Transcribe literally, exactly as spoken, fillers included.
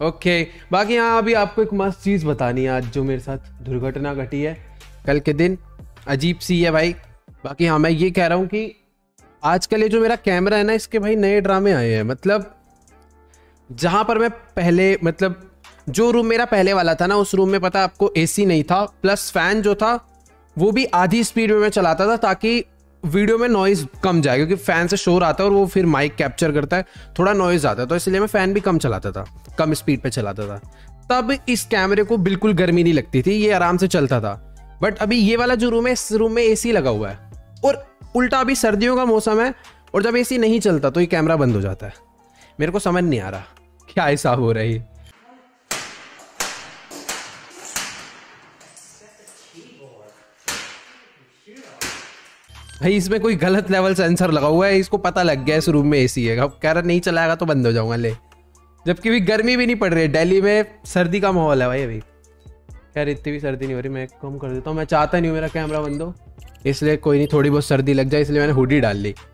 Okay. बाकी हाँ, अभी आपको एक मस्त चीज़ बतानी है आज जो मेरे साथ दुर्घटना घटी है कल के दिन, अजीब सी है भाई। बाकी हाँ, मैं ये कह रहा हूँ कि आजकल ये जो मेरा कैमरा है ना, इसके भाई नए ड्रामे आए हैं। मतलब जहाँ पर मैं पहले, मतलब जो रूम मेरा पहले वाला था ना, उस रूम में पता है आपको एसी नहीं था, प्लस फैन जो था वो भी आधी स्पीड में मैं चलाता था ताकि वीडियो में नॉइज़ कम जाए, क्योंकि फैन से शोर आता है और वो फिर माइक कैप्चर करता है, थोड़ा नॉइज़ आता है, तो इसलिए मैं फैन भी कम चलाता था, कम स्पीड पे चलाता था। तब इस कैमरे को बिल्कुल गर्मी नहीं लगती थी, ये आराम से चलता था। बट अभी ये वाला जो रूम है, इस रूम में एसी लगा हुआ है और उल्टा अभी सर्दियों का मौसम है और जब एसी नहीं चलता तो ये कैमरा बंद हो जाता है। मेरे को समझ नहीं आ रहा क्या हिसाब हो रहा है। भाई इसमें कोई गलत लेवल सेंसर लगा हुआ है, इसको पता लग गया इस रूम में एसी है, कह रहा नहीं चलाएगा तो बंद हो जाऊंगा ले। जबकि भी गर्मी भी नहीं पड़ रही है, दिल्ली में सर्दी का माहौल है भाई अभी। खैर इतनी भी सर्दी नहीं हो रही, मैं कम कर देता हूँ, मैं चाहता नहीं हूँ मेरा कैमरा बंद हो, इसलिए कोई नहीं, थोड़ी बहुत सर्दी लग जाए इसलिए मैंने हुडी डाल ली।